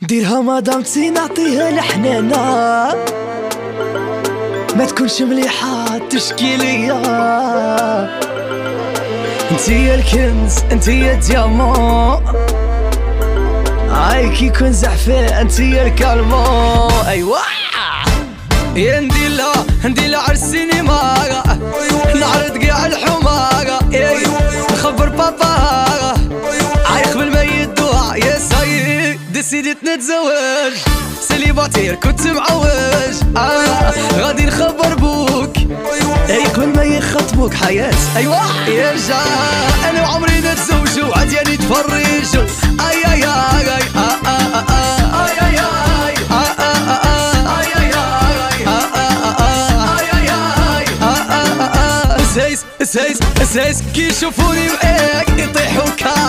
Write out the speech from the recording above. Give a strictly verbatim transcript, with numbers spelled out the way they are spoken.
ديرها مدام تي نعطيها الحنانة، ما تكونش مليحة تشكي ليا. انتي الكنز انتي الديامون، هاي كي يكون زعفان انتي الكالمون. ايوا يا نديرلا نديرلا على السينما، نعرض قاع الحمارة، نخبر بابا عايق بالميت دوع. يا سايق ديسيديت نتزوج، سيليباتير كنت معوج. آه غادي نخبر بوك يكون ما يخطبوك حياة. ايوا يا جا انا وعمري نتزوجو، عادي نتفرجو. اي اي اي اي آه آه آه اي اي اي آه آه آه اي اي اي آه آه آه اي اي اي آه آه آه. سايس سايس سايس كي يشوفوني معاك يطيحوا كا